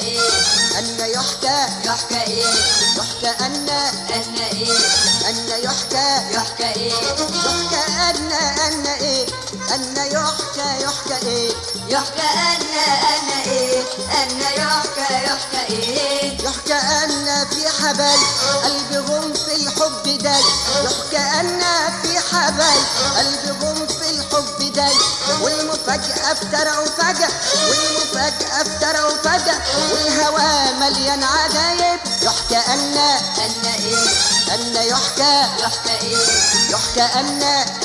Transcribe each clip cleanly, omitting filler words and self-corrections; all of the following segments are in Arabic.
ايه أن يحكى يحكى ايه يحكى أن ايه أن يحكى يحكى ايه يحكى أن إيه أن يحكى إيه يحكى أن إيه أن يحكى إيه يحكى أن في حبل قلبهم في الحب داي يحكى أن في حبل قلبهم في الحب داي والمفاجأة افترقوا فجأة والمفاجأة افترقوا فجأة والهوى مليان عجايب يحكى أن إيه أن يحكى إيه يحكى أن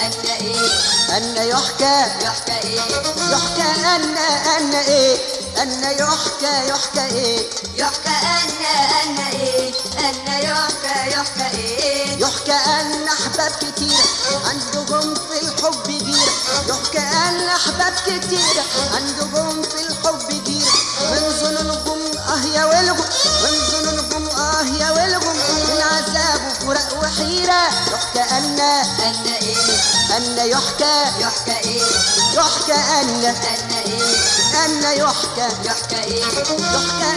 إيه أن يحكى إيه يحكى أن إيه أن يحكى إيه يحكى أن إيه أن يحكى إيه يحكى أن أحباب كتير عندهم في الحب جيرة يحكى أن أحباب كتير عندهم في الحب جيرة من ظنونكم يا ويلهم من ظنونكم يا ويلهم من عذاب وفراق وحيرة يحكى أن إيه أن يحكى إيه يحكى أن إيه أن يحكى إيه يحكى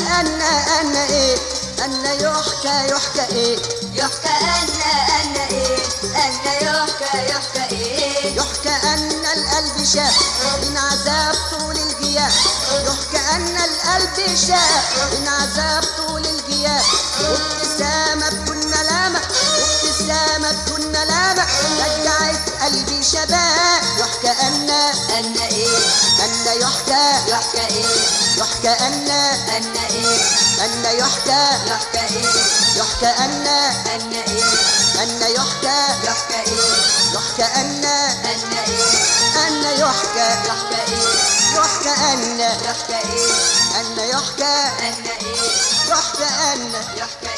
أن إيه أن يحكى إيه يحكى أن إيه أن يحكى إيه يحكى أن القلب شاف من عذاب طول الغياب يحكى أن القلب شاف من عذاب طول الغياب وابتسامة بدون ملامة وابتسامة بدون ملامة رجعت قلبي شباب يحكى أن إيه أن يحكى إيه يحكى أن إيه أن يحكى إيه يحكى أن إيه أن يحكى إيه يحكى أن إيه أن يحكى إيه يحكى أن إيه أن يحكى إيه يحكى أن يحكى